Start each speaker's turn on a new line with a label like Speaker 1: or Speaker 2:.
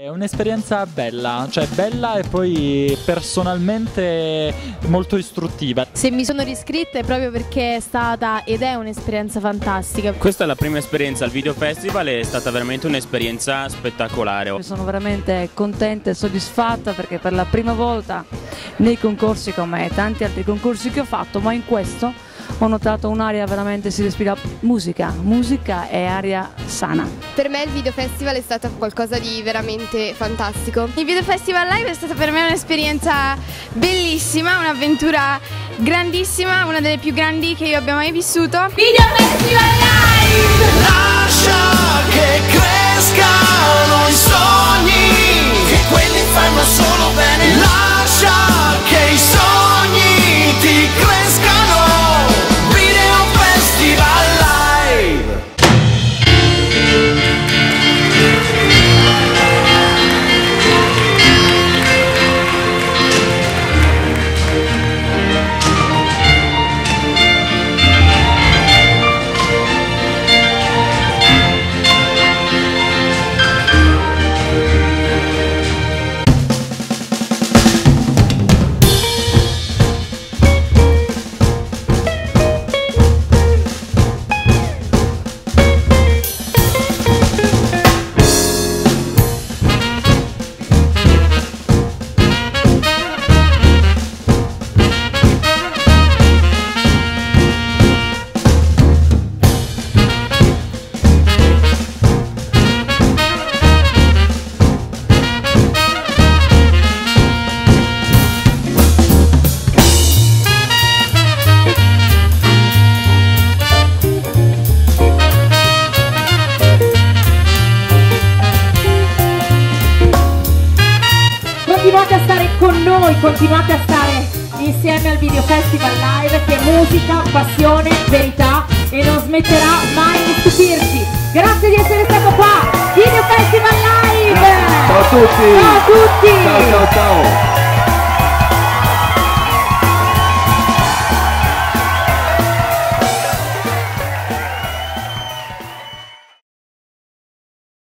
Speaker 1: È un'esperienza bella, cioè bella e poi personalmente molto istruttiva.
Speaker 2: Se mi sono riscritta è proprio perché è stata ed è un'esperienza fantastica.
Speaker 3: Questa è la prima esperienza al Video Festival e è stata veramente un'esperienza spettacolare.
Speaker 4: Sono veramente contenta e soddisfatta perché per la prima volta nei concorsi come tanti altri concorsi che ho fatto, ma in questo ho notato un'aria veramente, si respira musica e aria sana.
Speaker 5: Per me il Video Festival è stato qualcosa di veramente fantastico.
Speaker 2: Il Video Festival Live è stata per me un'esperienza bellissima, un'avventura grandissima, una delle più grandi che io abbia mai vissuto. Video Festival Live!
Speaker 6: Lascia che crescano i sogni, che quelli fanno solo bene. Lascia che i sogni ti crescano. Video Festival Live.
Speaker 7: Continuate a stare con noi, continuate a stare insieme al Video Festival Live, che è musica, passione, verità e non smetterà mai di stupirci. Grazie di essere stato qua, Video Festival Live!
Speaker 8: Ciao a tutti!
Speaker 7: Ciao a tutti!
Speaker 8: Ciao ciao ciao!